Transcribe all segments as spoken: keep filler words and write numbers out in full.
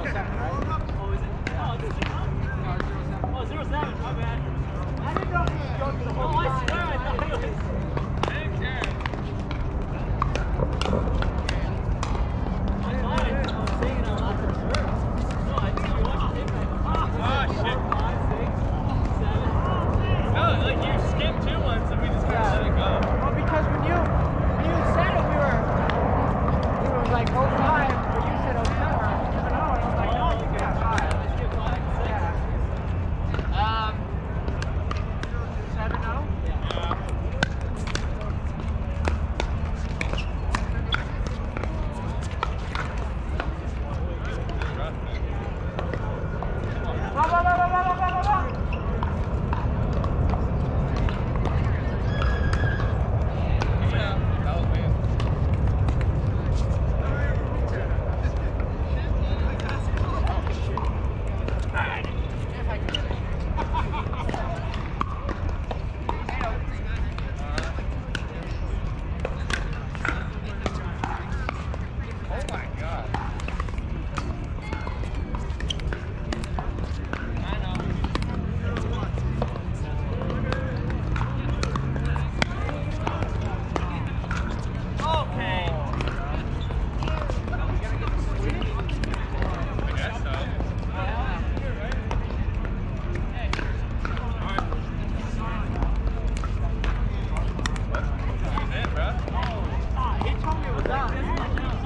seven, right? Oh, is it? Oh, it's zero seven. Oh, zero seven, my bad. I didn't know if he was going to the whole time. Oh, I swear I thought he was. Hey, Keir. I thought I was saying it out loud for sure. No, I think you watched the tape back. Oh, shit. Five, six, seven. No, like you skipped two ones and we just kind of let it go. Well, because when you, when you said it, we were, it was like oh five, but you said oh seven.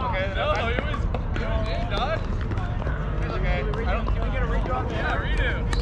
Yeah, redo.